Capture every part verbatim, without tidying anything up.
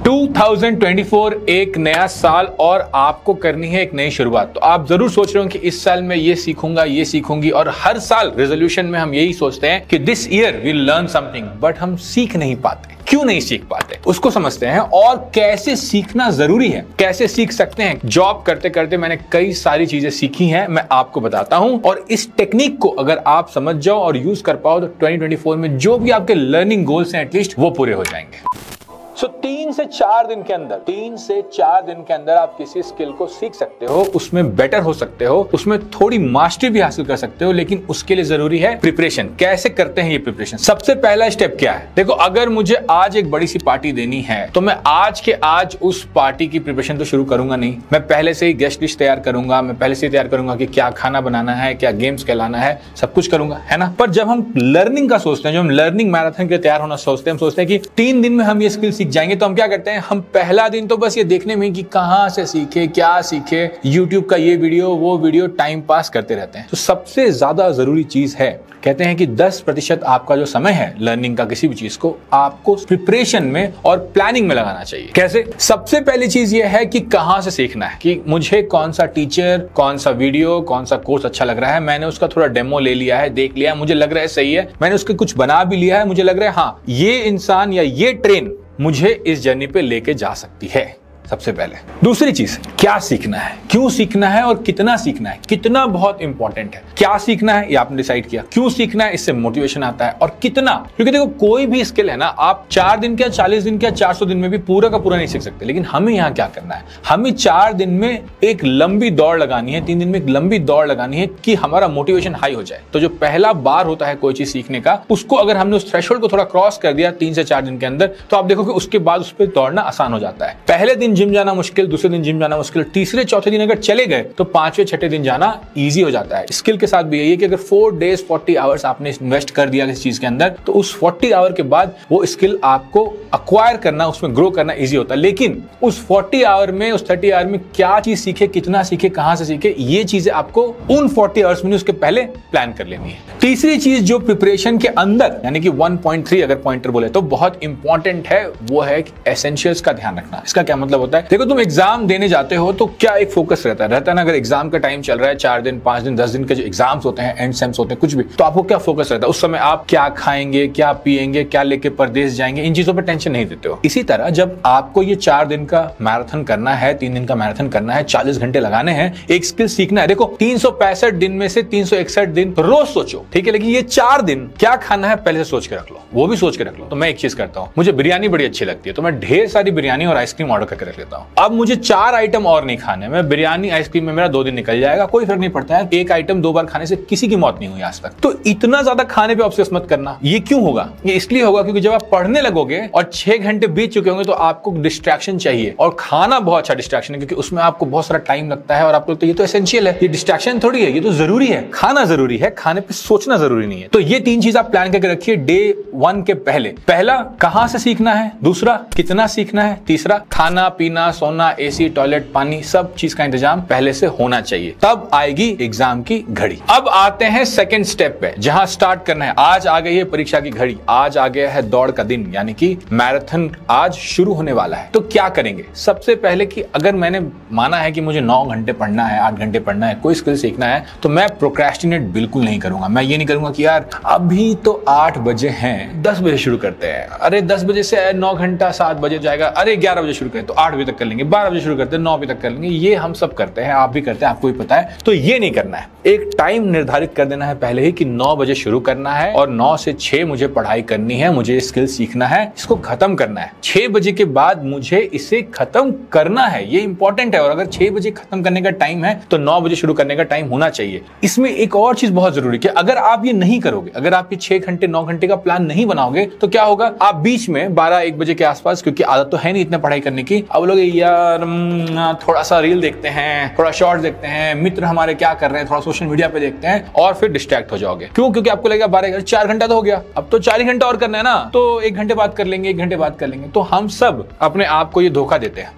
दो हज़ार चौबीस एक नया साल और आपको करनी है एक नई शुरुआत। तो आप जरूर सोच रहे हो कि इस साल में ये सीखूंगा, ये सीखूंगी, और हर साल रेजोल्यूशन में हम यही सोचते हैं कि this year we learn something, but हम सीख नहीं पाते। क्यों नहीं सीख पाते उसको समझते हैं और कैसे सीखना जरूरी है, कैसे सीख सकते हैं। जॉब करते करते मैंने कई सारी चीजें सीखी हैं, मैं आपको बताता हूं, और इस टेक्निक को अगर आप समझ जाओ और यूज कर पाओ तो दो हज़ार चौबीस में जो भी आपके लर्निंग गोल्स हैं एटलीस्ट वो पूरे हो जाएंगे। सो so, तीन से चार दिन के अंदर तीन से चार दिन के अंदर आप किसी स्किल को सीख सकते हो, उसमें बेटर हो सकते हो, उसमें थोड़ी मास्टरी भी हासिल कर सकते हो, लेकिन उसके लिए जरूरी है प्रिपरेशन। कैसे करते हैं ये प्रिपरेशन? सबसे पहला स्टेप क्या है? देखो, अगर मुझे आज एक बड़ी सी पार्टी देनी है तो मैं आज के आज उस पार्टी की प्रिपरेशन तो शुरू करूंगा नहीं। मैं पहले से ही गेस्ट लिस्ट तैयार करूंगा, मैं पहले से ही तैयार करूंगा कि क्या खाना बनाना है, क्या गेम्स कहलाना है, सब कुछ करूंगा, है ना। पर जब हम लर्निंग का सोचते हैं, जब हम लर्निंग मैराथन के लिए तैयार होना सोचते हैं, हम सोचते हैं कि तीन दिन में हम ये स्किल जाएंगे, तो हम क्या करते हैं? हम पहला दिन तो बस ये देखने में कि कहां से सीखे, क्या सीखे, यूट्यूब का ये वीडियो वो वीडियो, टाइम पास करते रहते हैं। तो सबसे ज्यादा जरूरी चीज है, कहते हैं कि दस प्रतिशत आपका जो समय है लर्निंग का किसी भी चीज को, आपको प्रिपरेशन में और प्लानिंग में लगाना चाहिए। कैसे? सबसे पहली चीज ये है कि कहां से सीखना है, कि मुझे कौन सा टीचर, कौन सा वीडियो, कौन सा कोर्स अच्छा लग रहा है। मैंने उसका थोड़ा डेमो ले लिया है, देख लिया है, मुझे लग रहा है सही है, मैंने उसके कुछ बना भी लिया है, मुझे लग रहा है हाँ ये इंसान या ये ट्रेन मुझे इस जर्नी पे लेके जा सकती है। सबसे पहले दूसरी चीज, क्या सीखना है, क्यों सीखना है और कितना सीखना है। कितना बहुत इंपॉर्टेंट है। क्या सीखना है ये आपने डिसाइड किया, क्यों सीखना है इससे मोटिवेशन आता है, और कितना, क्योंकि देखो कोई भी स्किल है ना, आप चार दिन क्या, चालीस दिन क्या, चार सौ दिन में भी पूरा का पूरा नहीं सीख सकते। लेकिन हमें यहाँ क्या करना है? हमें चार दिन में एक लंबी दौड़ लगानी है, तीन दिन में एक लंबी दौड़ लगानी है कि हमारा मोटिवेशन हाई हो जाए। तो जो पहला बार होता है कोई चीज सीखने का, उसको अगर हमने उस थ्रेशोल्ड को थोड़ा क्रॉस कर दिया तीन से चार दिन के अंदर, तो आप देखो कि उसके बाद उस पर दौड़ना आसान हो जाता है। पहले दिन जिम जाना मुश्किल, दूसरे दिन जिम जाना मुश्किल, तीसरे चौथे दिन अगर चले गए तो पांचवें छठे दिन जाना इजी हो जाता है। स्किल के साथ भी यही है कि अगर फोर डेज फोर्टी आवर्स आपने इन्वेस्ट कर दिया किसी चीज के अंदर, तो उस फोर्टी आवर के बाद वो स्किल आपको अक्वायर करना, उसमें ग्रो करना इजी होता है। लेकिन उस फोर्टी आवर में, उस थर्टी आवर में क्या चीज सीखे, कितना सीखे, कहां से सीखे, ये चीजें आपको उन फोर्टी आवर्स में उसके पहले प्लान कर लेनी है। तीसरी चीज जो प्रिपरेशन के अंदर, यानी कि वन पॉइंट थ्री अगर पॉइंटर बोले तो बहुत इंपॉर्टेंट है, वो है एसेंशियल्स का ध्यान रखना। इसका क्या मतलब होता है? देखो, तुम एग्जाम देने जाते हो तो क्या एक फोकस रहता है रहता है ना। अगर एग्जाम का टाइम चल रहा है, चार दिन, पांच दिन, दस दिन के जो एग्जाम्स होते हैं, एंड सेम्स होते हैं, कुछ भी, तो आपको क्या फोकस रहता है उस समय? आप क्या खाएंगे, क्या पिएंगे, क्या लेके परदेश जाएंगे, इन चीजों पर टेंशन नहीं देते हो। इसी तरह जब आपको ये चार दिन का मैराथन करना है, तीन दिन का मैराथन करना है, चालीस घंटे लगाने हैं, एक स्किल सीखना है। देखो, तीन सौ पैंसठ दिन में से तीन सौ इकसठ दिन रोज सोचो, ठीक है, लेकिन ये चार दिन क्या खाना है पहले से सोच के रख लो, वो भी सोच के रख लो। तो मैं एक चीज करता हूँ, मुझे बिरयानी बड़ी अच्छी लगती है, तो मैं ढेर सारी बिरयानी और आइसक्रीम ऑर्डर करके रख लेता हूँ। अब मुझे चार आइटम और नहीं खाने, मैं बिरयानी आइसक्रीम में मेरा दो दिन निकल जाएगा, कोई फर्क नहीं पड़ता है। एक आइटम दो बार खाने से किसी की मौत नहीं हुई आज तक। तो इतना ज्यादा खाने पे ऑब्सेस मत करना। ये क्यों होगा? ये इसलिए होगा क्योंकि जब आप पढ़ने लगोगे और छह घंटे बीत चुके होंगे तो आपको डिस्ट्रैक्शन चाहिए, और खाना बहुत अच्छा डिस्ट्रैक्शन है, क्योंकि उसमें आपको बहुत सारा टाइम लगता है और आपको लगता है ये तो एसेंशियल है, ये डिस्ट्रैक्शन थोड़ी है, ये तो जरूरी है। खाना जरूरी है, खाने पे सोचना जरूरी नहीं है। तो ये तीन चीज आप प्लान करके रखिए डे वन के पहले। पहला, कहां से सीखना है, दूसरा, कितना सीखना है, तीसरा, खाना पीना, सोना, एसी, टॉयलेट, पानी, सब चीज का इंतजाम पहले से होना चाहिए। तब आएगी एग्जाम की घड़ी। अब आते हैं सेकंड स्टेप पे, जहां स्टार्ट करना है। आज आ गई है परीक्षा की घड़ी, आज आ गया है दौड़ का दिन, यानी कि मैराथन आज शुरू होने वाला है। तो क्या करेंगे? सबसे पहले कि अगर मैंने माना है कि मुझे नौ घंटे पढ़ना है, आठ घंटे पढ़ना है, कोई स्किल सीखना है, तो मैं प्रोक्रेस्टिनेट बिल्कुल नहीं करूंगा। मैं ये नहीं करूंगा कि यार अभी तो आठ बजे हैं, दस बजे शुरू करते हैं, अरे दस बजे से नौ घंटा सात बजे जाएगा, अरे ग्यारह बजे शुरू करें तो आठ बजे तक कर लेंगे, बारह बजे शुरू करते हैं नौ बजे तक कर लेंगे। ये हम सब करते हैं, आप भी करते हैं, आपको भी पता है। तो ये नहीं करना है। एक टाइम निर्धारित कर देना है पहले ही कि नौ बजे शुरू करना है और नौ से छह मुझे पढ़ाई करनी है, मुझे स्किल सीखना है, इसको खत्म करना है। छह बजे के बाद मुझे इसे खत्म करना है, ये इंपॉर्टेंट है। और अगर छह बजे खत्म करने का टाइम है तो नौ बजे शुरू करने का टाइम होना चाहिए। इसमें एक और चीज बहुत जरूरी है कि अगर आप ये नहीं करोगे, अगर आप ये छह घंटे नौ घंटे का प्लान नहीं बनाओगे, तो क्या होगा? आप बीच में बारह एक बजे के आसपास, क्योंकि आदत तो है नहीं इतना पढ़ाई करने की, अब लोग यार थोड़ा सा रील देखते हैं, थोड़ा शॉर्ट देखते हैं, मित्र हमारे क्या कर रहे हैं, थोड़ा सोशल मीडिया पे देखते हैं, और फिर डिस्ट्रैक्ट हो जाओगे। क्यों? क्योंकि आपको लगेगा बारह चार घंटा तो हो गया, अब तो चार घंटा और करना है ना, तो एक घंटे बाद कर लेंगे, एक घंटे बाद कर लेंगे। तो हम सब अपने आप को ये धोखा देते हैं।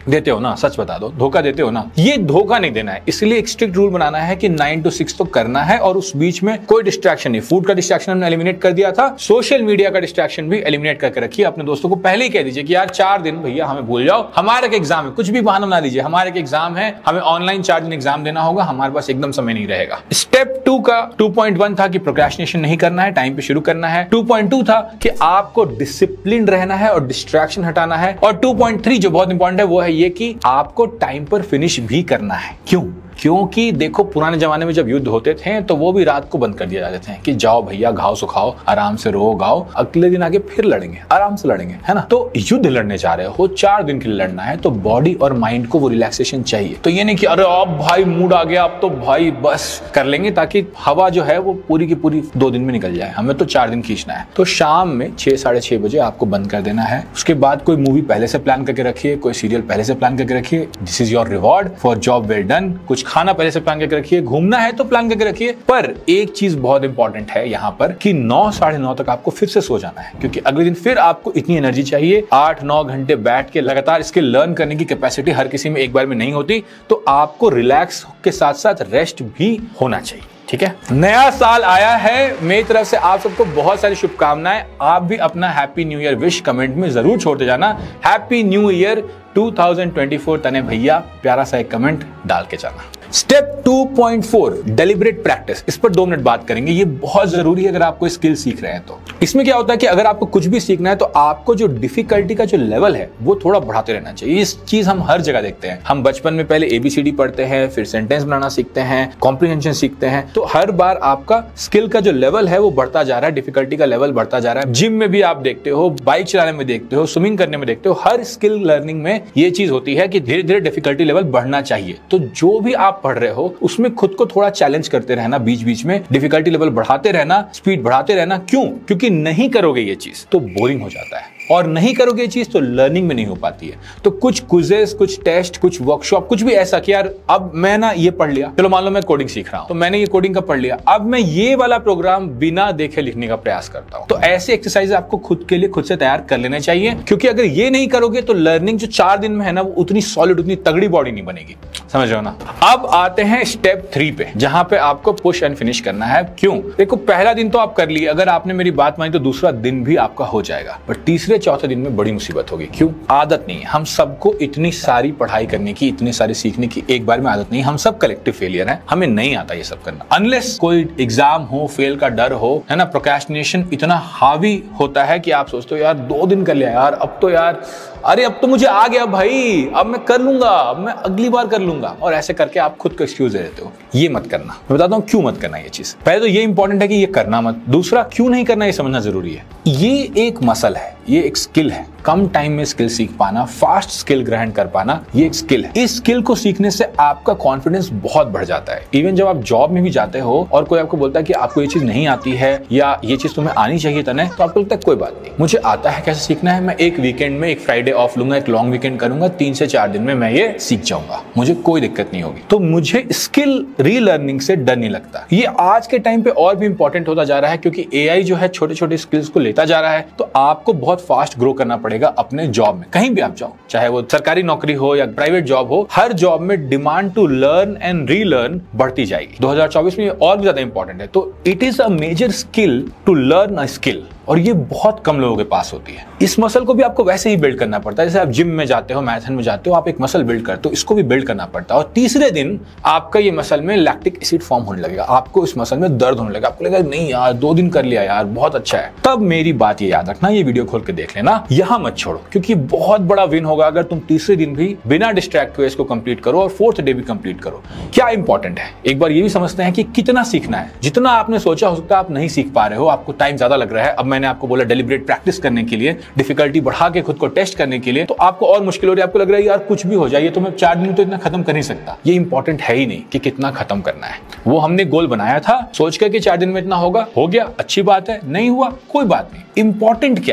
देते हो ना, सच बता दो, धोखा देते हो ना। ये धोखा नहीं देना है, इसलिए एक स्ट्रिक्ट रूल बनाना है कि नाइन टू सिक्स तो करना है और उस बीच में कोई डिस्ट्रैक्शन नहीं। फूड का डिस्ट्रैक्शन हमने एलिमिनेट कर दिया था, सोशल मीडिया का डिस्ट्रैक्शन भी एलिमिनेट करके रखिए। अपने दोस्तों को पहले ही कह दीजिए कि यार चार दिन भैया हमें भूल जाओ, हमारे एक एग्जाम है, कुछ भी बहाना बना दीजिए, हमारे एक एग्जाम है, हमें ऑनलाइन चार दिन एग्जाम देना होगा, हमारे पास एकदम समय नहीं रहेगा। स्टेप टू का टू पॉइंट वन था कि प्रोक्रेस्टिनेशन नहीं करना है, टाइम पे शुरू करना है। टू पॉइंट टू था कि आपको डिसिप्लिन रहना है और डिस्ट्रैक्शन हटाना है। और टू पॉइंट थ्री जो बहुत इंपॉर्टेंट है वो है ये कि आपको टाइम पर फिनिश भी करना है। क्यों? क्योंकि देखो पुराने जमाने में जब युद्ध होते थे तो वो भी रात को बंद कर दिया जाते थे कि जाओ भैया घाव सुखाओ, आराम से रो गाओ, अगले दिन आगे फिर लड़ेंगे, आराम से लड़ेंगे, है ना। तो युद्ध लड़ने जा रहे हो, चार दिन के लिए लड़ना है, तो बॉडी और माइंड को वो रिलैक्सेशन चाहिए। तो ये नहीं कि अरे अब भाई मूड आ गया, अब तो भाई बस कर लेंगे, ताकि हवा जो है वो पूरी की पूरी दो दिन में निकल जाए, हमें तो चार दिन खींचना है। तो शाम में छह साढ़े छह बजे आपको बंद कर देना है। उसके बाद कोई मूवी पहले से प्लान करके रखिए, कोई सीरियल पहले से प्लान करके रखिए, this is your reward for job well done. कुछ खाना पहले से प्लान करके रखिए, घूमना है तो प्लान करके रखिए। पर एक चीज बहुत इंपॉर्टेंट है यहाँ पर कि नौ साढ़े नौ तक आपको फिर से सो जाना है, क्योंकि अगले दिन फिर आपको इतनी एनर्जी चाहिए। आठ नौ घंटे बैठ के लगातार इसके लर्न करने की कैपेसिटी हर किसी में एक बार में नहीं होती, तो आपको रिलैक्स के साथ साथ रेस्ट भी होना चाहिए। ठीक है, नया साल आया है, मेरी तरफ से आप सबको बहुत सारी शुभकामनाएं। आप भी अपना happy new year wish comment में जरूर छोड़ते जाना। Happy new year two thousand twenty four तने भैया प्यारा सा एक कमेंट डाल के जाना। Step two point four deliberate practice, इस पर दो मिनट बात करेंगे। ये बहुत जरूरी है अगर आप कोई स्किल सीख रहे हैं तो। इसमें क्या होता है कि अगर आपको कुछ भी सीखना है तो आपको जो डिफिकल्टी का जो लेवल है वो थोड़ा बढ़ाते रहना चाहिए। इस चीज हम हर जगह देखते हैं। हम बचपन में पहले एबीसीडी पढ़ते हैं, फिर सेंटेंस बनाना सीखते हैं, कॉम्प्रिहेंशन सीखते हैं, तो हर बार आपका स्किल का जो लेवल है वो बढ़ता जा रहा है, डिफिकल्टी का लेवल बढ़ता जा रहा है। जिम में भी आप देखते हो, बाइक चलाने में देखते हो, स्विमिंग करने में देखते हो, हर स्किल लर्निंग में ये चीज होती है कि धीरे धीरे डिफिकल्टी लेवल बढ़ना चाहिए। तो जो भी आप पढ़ रहे हो उसमें खुद को थोड़ा चैलेंज करते रहना, बीच बीच में डिफिकल्टी लेवल बढ़ाते रहना, स्पीड बढ़ाते रहना। क्यों? क्योंकि नहीं करोगे ये चीज तो बोरिंग हो जाता है, और नहीं करोगे ये चीज तो लर्निंग में नहीं हो पाती है। तो कुछ क्विज़ेस, कुछ टेस्ट, कुछ वर्कशॉप, कुछ भी ऐसा कि यार अब मैं ना ये पढ़ लिया, चलो मान लो मैं कोडिंग सीख रहा हूं, तो मैंने ये कोडिंग का पढ़ लिया, अब मैं ये वाला प्रोग्राम बिना देखे लिखने का प्रयास करता हूं। तो ऐसे एक्सरसाइज आपको खुद के लिए खुद से तैयार कर लेने चाहिए, क्योंकि अगर ये नहीं करोगे तो लर्निंग जो चार दिन में है ना वो उतनी सॉलिड, उतनी तगड़ी बॉडी नहीं बनेगी। समझ रहे हो ना। अब आते हैं स्टेप थ्री पे, जहां पे आपको पुश एंड फिनिश करना है। क्यों? देखो पहला दिन तो आप कर लिए, अगर आपने मेरी बात मानी तो दूसरा दिन भी आपका हो जाएगा, पर तीसरे चौथे दिन में बड़ी मुसीबत होगी। क्यों? आदत नहीं है। हम सबको इतनी सारी पढ़ाई करने की, इतनी सारी सीखने की एक बार में आदत नहीं। हम सब कलेक्टिव फेलियर हैं, हमें नहीं आता ये सब करना। अनलेस कोई एग्जाम हो, फेल का डर हो, है ना, प्रोक्रेस्टिनेशन इतना हावी होता है कि आप सोचते हो यार दो दिन कर लिया यार, अब तो यार अरे अब तो मुझे आ गया भाई, अब मैं कर लूंगा, अब मैं अगली बार कर लूंगा, और ऐसे करके आप खुद को एक्सक्यूज दे देते हो। ये मत करना। मैं बताता हूं क्यों मत करना ये चीज। पहले तो ये इंपॉर्टेंट है कि ये करना मत, दूसरा क्यों नहीं करना ये समझना जरूरी है। ये एक मसल है, ये एक स्किल है। कम टाइम में स्किल सीख पाना, फास्ट स्किल ग्रहण कर पाना, ये एक स्किल है। इस स्किल को सीखने से आपका कॉन्फिडेंस बहुत बढ़ जाता है। इवन जब आप जॉब में भी जाते हो और कोई आपको बोलता है कि आपको ये चीज नहीं आती है या ये चीज तुम्हें आनी चाहिए तने, तो आपको लगता है कोई बात नहीं, मुझे आता है, कैसे सीखना है, मैं एक वीकेंड में एक फ्राइडे ऑफ लूंगा, एक लॉन्ग वीकेंड करूंगा, तीन से चार दिन में मैं ये सीख जाऊंगा, मुझे कोई दिक्कत नहीं होगी। तो मुझे स्किल रीलर्निंग से डर नहीं लगता। ये आज के टाइम पे और भी इंपॉर्टेंट होता जा रहा है, क्योंकि एआई जो है छोटे छोटे स्किल्स को लेता जा रहा है। तो आपको बहुत फास्ट ग्रो करना पड़ेगा अपने जॉब में, कहीं भी आप जाओ, चाहे वो सरकारी नौकरी हो या प्राइवेट जॉब हो, हर जॉब में demand to learn and relearn बढ़ती जाएगी। दो हज़ार चौबीस में और भी ज्यादा इंपॉर्टेंट है। तो it is a major skill to learn a skill, और ये बहुत कम लोगों के पास होती है। इस मसल को भी आपको वैसे ही बिल्ड करना पड़ता है, जैसे आप जिम में जाते हो, मैराथन में जाते हो, आप एक मसल बिल्ड करते हो, इसको भी बिल्ड करना पड़ता है। और तीसरे दिन आपका ये मसल में लैक्टिक एसिड फॉर्म होने लगेगा, आपको इस मसल में दर्द होने लगेगा, आपको लगेगा नहीं यार दो दिन कर लिया यार बहुत अच्छा है। तब मेरी बात ये याद रखना, ये वीडियो खोल के देख लेना, यहां मत छोड़ो, क्योंकि बहुत बड़ा विन होगा अगर तुम तीसरे दिन भी बिना डिस्ट्रैक्ट हुए इसको कंप्लीट करो और फोर्थ डे भी कंप्लीट करो। क्या इंपॉर्टेंट है, एक बार ये भी समझते हैं कि कितना सीखना है। जितना आपने सोचा हो सकता है आप नहीं सीख पा रहे हो, आपको टाइम ज्यादा लग रहा है। अब मैंने आपको बोला डेलिब्रेट प्रैक्टिस करने के लिए, डिफिकल्टी बढ़ा के खुद को टेस्ट करने के लिए, तो आपको और मुश्किल हो रही है, आपको लग रहा है यार कुछ भी हो जाए, तो मैं चार दिन तो इतना खत्म कर नहीं सकता। ये इंपॉर्टेंट है ही नहीं कि कितना खत्म करना है। वो हमने गोल बनाया था सोच कर कि चार दिन में इतना होगा, हो गया, अच्छी बात है, नहीं हुआ कोई बात नहीं। इंपॉर्टेंट क्या है,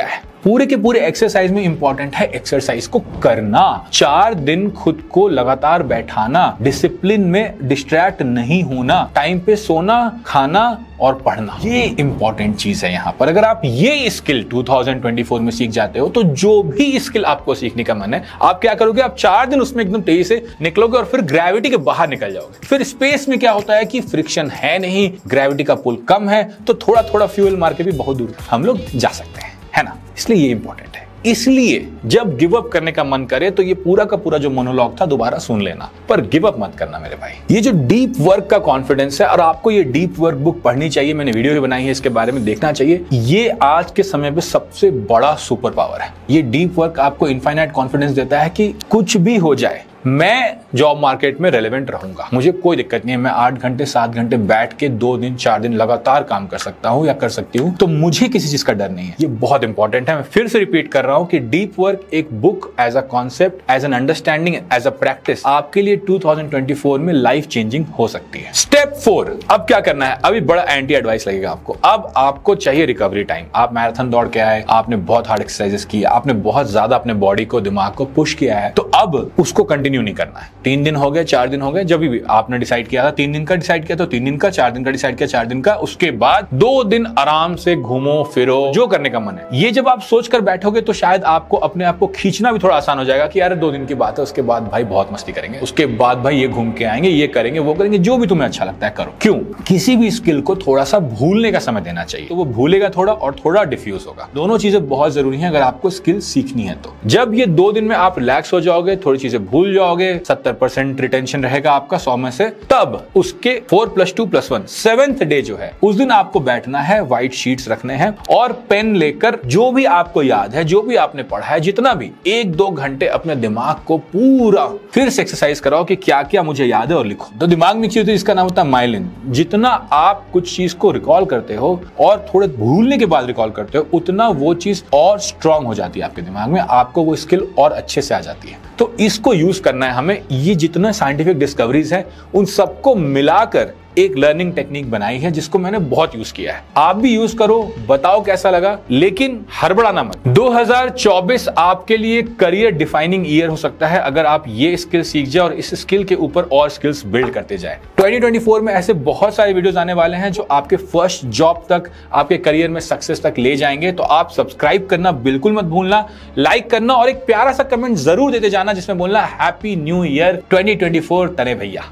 पूरे के पूरे एक्सरसाइज में इंपॉर्टेंट है एक्सरसाइज को करना। चार दिन खुद को लगातार बैठाना, डिसिप्लिन में डिस्ट्रैक्ट नहीं होना, टाइम पे सोना, खाना और पढ़ना, ये इंपॉर्टेंट चीज है यहाँ पर। अगर आप ये स्किल दो हज़ार चौबीस में सीख जाते हो तो जो भी स्किल आपको सीखने का मन है, आप क्या करोगे, आप चार दिन उसमें एकदम तेजी से निकलोगे और फिर ग्रेविटी के बाहर निकल जाओगे। फिर स्पेस में क्या होता है कि फ्रिक्शन है नहीं, ग्रेविटी का पुल कम है, तो थोड़ा थोड़ा फ्यूल मार के भी बहुत दूर हम लोग जा सकते हैं, है ना। इसलिए ये इंपॉर्टेंट है। इसलिए जब गिव अप करने का मन करे तो ये पूरा का पूरा जो मोनोलॉग था दोबारा सुन लेना, पर गिव अप मत करना मेरे भाई। ये जो डीप वर्क का कॉन्फिडेंस है, और आपको ये डीप वर्क बुक पढ़नी चाहिए, मैंने वीडियो भी बनाई है इसके बारे में, देखना चाहिए। ये आज के समय पे सबसे बड़ा सुपर पावर है। ये डीप वर्क आपको इनफाइनाइट कॉन्फिडेंस देता है कि कुछ भी हो जाए, मैं जॉब मार्केट में रेलेवेंट रहूंगा, मुझे कोई दिक्कत नहीं है। मैं आठ घंटे सात घंटे बैठ के दो दिन चार दिन लगातार काम कर सकता हूं या कर सकती हूं, तो मुझे किसी चीज का डर नहीं है। ये बहुत इंपॉर्टेंट है। मैं फिर से रिपीट कर रहा हूं कि डीप वर्क एक book, as a concept, as an understanding, as a practice आपके लिए दो हज़ार चौबीस में लाइफ चेंजिंग हो सकती है। स्टेप फोर, अब क्या करना है? अभी बड़ा एंटी एडवाइस लगेगा आपको। अब आपको चाहिए रिकवरी टाइम। आप मैराथन दौड़ के आए, आपने बहुत हार्ड एक्सरसाइजेस की, आपने बहुत ज्यादा अपने बॉडी को, दिमाग को पुश किया है, तो अब उसको कंटिन्यू नहीं करना है। तीन दिन हो गए, चार दिन हो गए, जब भी आपने डिसाइड किया था तीन दिन का डिसाइड किया तो तीन दिन का, चार दिन का डिसाइड किया चार दिन का, उसके बाद दो दिन आराम से घूमो फिरो, जो करने का मन है। ये जब आप सोच कर बैठोगे तो शायद आपको अपने आप को खींचना भी थोड़ा आसान हो जाएगा कि यार दो दिन की बात है, उसके बाद भाई बहुत मस्ती करेंगे, उसके बाद भाई ये घूम के आएंगे, ये करेंगे, वो करेंगे, जो भी तुम्हें अच्छा लगता है करो। क्यों? किसी भी स्किल को थोड़ा सा भूलने का समय देना चाहिए, तो वो भूलेगा थोड़ा और थोड़ा डिफ्यूज होगा। दोनों चीजें बहुत जरूरी है अगर आपको स्किल सीखनी है तो। जब ये दो दिन में आप रिलैक्स हो जाओगे, थोड़ी चीजें भूल जाओगे, सत्तर परसेंट रिटेंशन रहेगा आपका सौ में से, तब उसके four plus two plus one seventh day जो है, उस दिन आपको बैठना है, व्हाइट शीट्स रखने हैं और पेन लेकर जो भी आपको याद है, जो भी आपने पढ़ा है, जितना भी, एक दो घंटे अपने दिमाग को पूरा फिर से एक्सरसाइज कराओ कि क्या क्या मुझे याद है और लिखो। तो दिमाग में चीज होती है, इसका नाम होता है माइलिन। जितना आप कुछ चीज को रिकॉल करते हो और थोड़े भूलने के बाद रिकॉल करते हो, उतना वो चीज और स्ट्रांग हो जाती है आपके दिमाग में, आपको वो स्किल और अच्छे से आ जाती है। तो इसको यूज करना है हमें। ये जितना साइंटिफिक डिस्कवरीज है उन सबको मिलाकर एक लर्निंग टेक्निक बनाई है जिसको मैंने बहुत यूज किया है। आप भी यूज करो, बताओ कैसा लगा, लेकिन हड़बड़ाना मत। दो हज़ार चौबीस आपके लिए करियर डिफाइनिंग ईयर हो सकता है अगर आप ये स्किल सीख जाए और इस स्किल के ऊपर और स्किल्स बिल्ड करते जाए। दो हज़ार चौबीस में ऐसे बहुत सारे वीडियोस आने वाले हैं जो आपके फर्स्ट जॉब तक, आपके करियर में सक्सेस तक ले जाएंगे। तो आप सब्सक्राइब करना बिल्कुल मत भूलना, लाइक करना और एक प्यारा सा कमेंट जरूर देते जाना जिसमें बोलना happy new year twenty twenty four तने भैया।